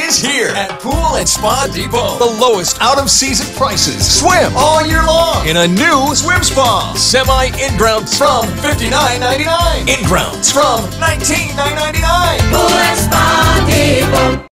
is here at Pool and Spa Depot. The lowest out-of-season prices. Swim all year long in a new swim spa. Semi-in-ground from $59.99. In-grounds from $19.99. Pool and Spa Depot.